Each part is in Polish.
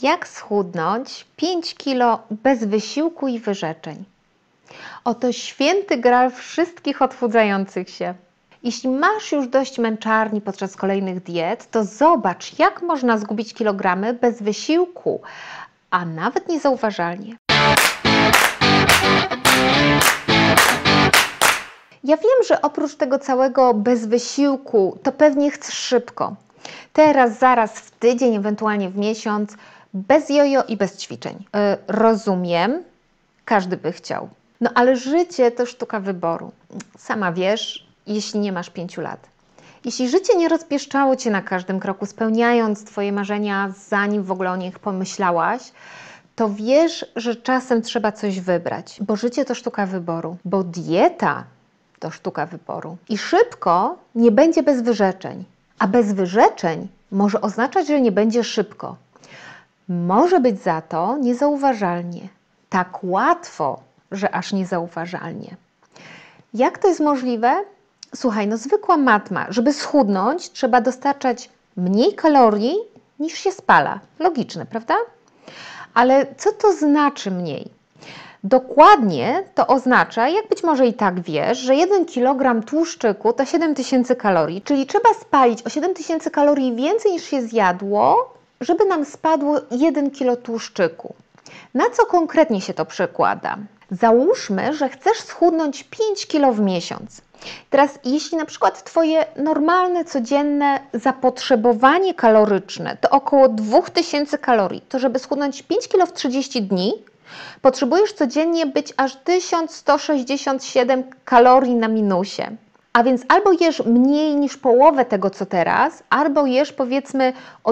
Jak schudnąć 5 kg bez wysiłku i wyrzeczeń? Oto święty gral wszystkich odchudzających się. Jeśli masz już dość męczarni podczas kolejnych diet, to zobacz, jak można zgubić kilogramy bez wysiłku, a nawet niezauważalnie. Ja wiem, że oprócz tego całego bez wysiłku, to pewnie chcesz szybko. Teraz, zaraz, w tydzień, ewentualnie w miesiąc, bez jojo i bez ćwiczeń. Rozumiem, każdy by chciał. No ale życie to sztuka wyboru. Sama wiesz, jeśli nie masz 5 lat. Jeśli życie nie rozpieszczało Cię na każdym kroku, spełniając Twoje marzenia, zanim w ogóle o nich pomyślałaś, to wiesz, że czasem trzeba coś wybrać, bo życie to sztuka wyboru, bo dieta to sztuka wyboru. I szybko nie będzie bez wyrzeczeń, a bez wyrzeczeń może oznaczać, że nie będzie szybko. Może być za to niezauważalnie, tak łatwo, że aż niezauważalnie. Jak to jest możliwe? Słuchaj, no zwykła matma, żeby schudnąć, trzeba dostarczać mniej kalorii niż się spala. Logiczne, prawda? Ale co to znaczy mniej? Dokładnie to oznacza, jak być może i tak wiesz, że 1 kg tłuszczyku to 7000 kalorii, czyli trzeba spalić o 7000 kalorii więcej niż się zjadło, żeby nam spadło 1 kg tłuszczyku. Na co konkretnie się to przekłada? Załóżmy, że chcesz schudnąć 5 kg w miesiąc. Teraz jeśli na przykład Twoje normalne, codzienne zapotrzebowanie kaloryczne to około 2000 kalorii, to żeby schudnąć 5 kg w 30 dni, potrzebujesz codziennie być aż 1167 kalorii na minusie. A więc albo jesz mniej niż połowę tego, co teraz, albo jesz powiedzmy o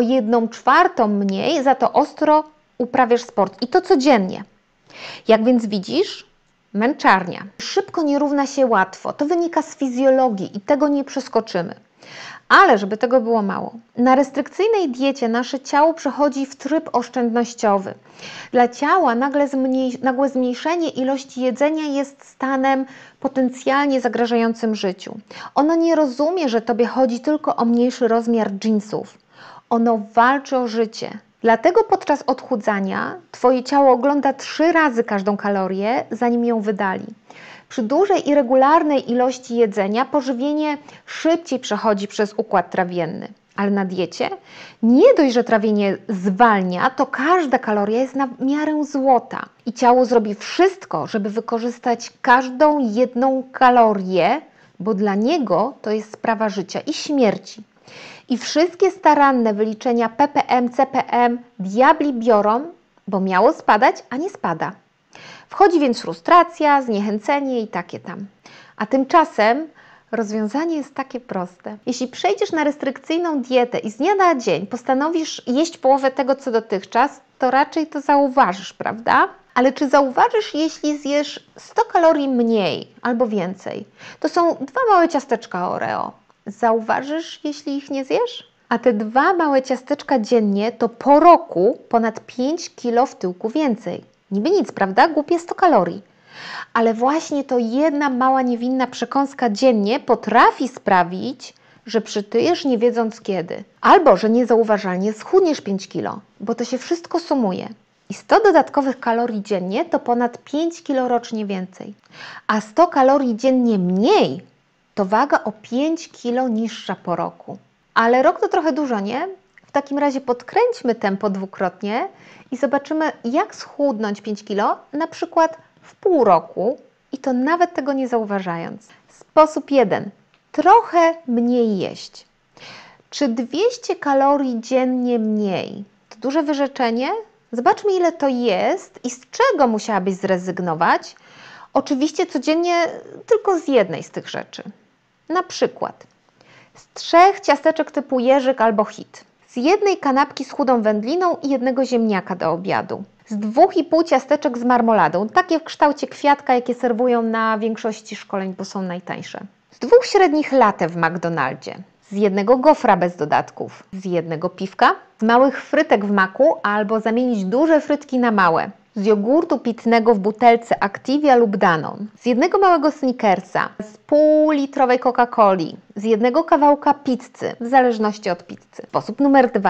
1/4 mniej, za to ostro uprawiasz sport. I to codziennie. Jak więc widzisz, męczarnia. Szybko nie równa się łatwo. To wynika z fizjologii i tego nie przeskoczymy. Ale żeby tego było mało, na restrykcyjnej diecie nasze ciało przechodzi w tryb oszczędnościowy. Dla ciała nagłe zmniejszenie ilości jedzenia jest stanem potencjalnie zagrażającym życiu. Ono nie rozumie, że Tobie chodzi tylko o mniejszy rozmiar dżinsów. Ono walczy o życie. Dlatego podczas odchudzania Twoje ciało ogląda 3 razy każdą kalorię, zanim ją wydali. Przy dużej i regularnej ilości jedzenia pożywienie szybciej przechodzi przez układ trawienny. Ale na diecie nie dość, że trawienie zwalnia, to każda kaloria jest na miarę złota. I ciało zrobi wszystko, żeby wykorzystać każdą jedną kalorię, bo dla niego to jest sprawa życia i śmierci. I wszystkie staranne wyliczenia ppm, cpm diabli biorą, bo miało spadać, a nie spada. Wchodzi więc frustracja, zniechęcenie i takie tam. A tymczasem rozwiązanie jest takie proste. Jeśli przejdziesz na restrykcyjną dietę i z dnia na dzień postanowisz jeść połowę tego, co dotychczas, to raczej to zauważysz, prawda? Ale czy zauważysz, jeśli zjesz 100 kalorii mniej albo więcej? To są 2 małe ciasteczka Oreo. Zauważysz, jeśli ich nie zjesz? A te 2 małe ciasteczka dziennie to po roku ponad 5 kg w tyłku więcej. Niby nic, prawda? Głupie 100 kalorii. Ale właśnie to jedna mała niewinna przekąska dziennie potrafi sprawić, że przytyjesz nie wiedząc kiedy. Albo, że niezauważalnie schudniesz 5 kg, bo to się wszystko sumuje. I 100 dodatkowych kalorii dziennie to ponad 5 kg rocznie więcej. A 100 kalorii dziennie mniej to waga o 5 kg niższa po roku. Ale rok to trochę dużo, nie? W takim razie podkręćmy tempo dwukrotnie i zobaczymy, jak schudnąć 5 kg, na przykład w pół roku i to nawet tego nie zauważając. Sposób 1. Trochę mniej jeść. Czy 200 kalorii dziennie mniej to duże wyrzeczenie? Zobaczmy, ile to jest i z czego musiałabyś zrezygnować. Oczywiście codziennie tylko z jednej z tych rzeczy. Na przykład z 3 ciasteczek typu jeżyk albo hit, z 1 kanapki z chudą wędliną i 1 ziemniaka do obiadu, z 2,5 ciasteczek z marmoladą, takie w kształcie kwiatka, jakie serwują na większości szkoleń, bo są najtańsze, z 2 średnich latte w McDonaldzie, z 1 gofra bez dodatków, z 1 piwka, z małych frytek w maku albo zamienić duże frytki na małe, z jogurtu pitnego w butelce Activia lub Danon, z 1 małego Snickersa, z półlitrowej Coca-Coli, z 1 kawałka pizzy, w zależności od pizzy. Sposób numer 2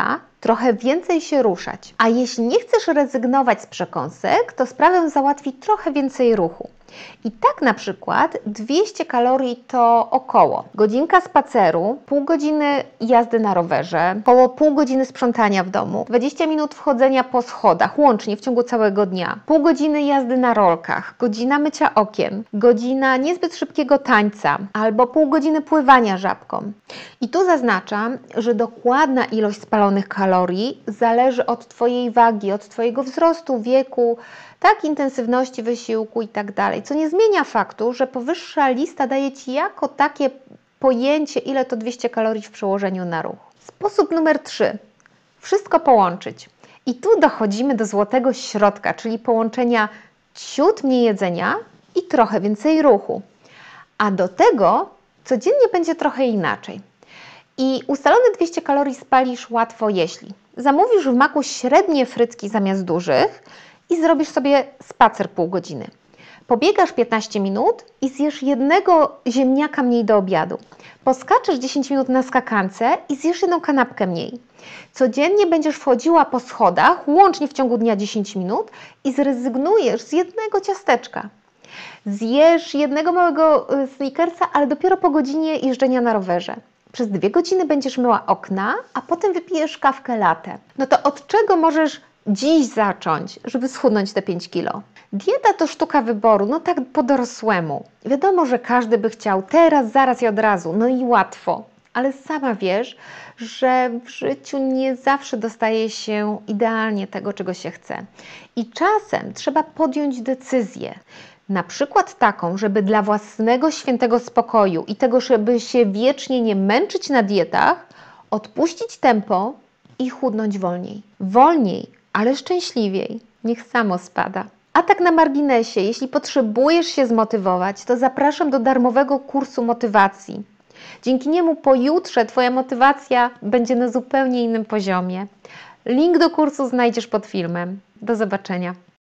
trochę więcej się ruszać. A jeśli nie chcesz rezygnować z przekąsek, to sprawę załatwi trochę więcej ruchu. I tak na przykład 200 kalorii to około godzinka spaceru, pół godziny jazdy na rowerze, około pół godziny sprzątania w domu, 20 minut wchodzenia po schodach, łącznie w ciągu całego dnia, pół godziny jazdy na rolkach, godzina mycia okien, godzina niezbyt szybkiego tańca albo pół godziny pływania żabką. I tu zaznaczam, że dokładna ilość spalonych kalorii zależy od Twojej wagi, od Twojego wzrostu, wieku, tak, intensywności wysiłku i tak dalej, co nie zmienia faktu, że powyższa lista daje Ci jako takie pojęcie, ile to 200 kalorii w przełożeniu na ruch. Sposób numer 3. Wszystko połączyć. I tu dochodzimy do złotego środka, czyli połączenia ciut mniej jedzenia i trochę więcej ruchu. A do tego codziennie będzie trochę inaczej. I ustalone 200 kalorii spalisz łatwo, jeśli zamówisz w Maku średnie frytki zamiast dużych i zrobisz sobie spacer pół godziny. Pobiegasz 15 minut i zjesz jednego ziemniaka mniej do obiadu. Poskaczesz 10 minut na skakance i zjesz jedną kanapkę mniej. Codziennie będziesz wchodziła po schodach, łącznie w ciągu dnia 10 minut i zrezygnujesz z jednego ciasteczka. Zjesz jednego małego snickersa, ale dopiero po godzinie jeżdżenia na rowerze. Przez 2 godziny będziesz myła okna, a potem wypijesz kawkę latte. No to od czego możesz dziś zacząć, żeby schudnąć te 5 kilo? Dieta to sztuka wyboru, no tak po dorosłemu. Wiadomo, że każdy by chciał teraz, zaraz i od razu, no i łatwo. Ale sama wiesz, że w życiu nie zawsze dostaje się idealnie tego, czego się chce. I czasem trzeba podjąć decyzję. Na przykład taką, żeby dla własnego świętego spokoju i tego, żeby się wiecznie nie męczyć na dietach, odpuścić tempo i chudnąć wolniej. Wolniej, ale szczęśliwiej. Niech samo spada. A tak na marginesie, jeśli potrzebujesz się zmotywować, to zapraszam do darmowego kursu motywacji. Dzięki niemu pojutrze Twoja motywacja będzie na zupełnie innym poziomie. Link do kursu znajdziesz pod filmem. Do zobaczenia.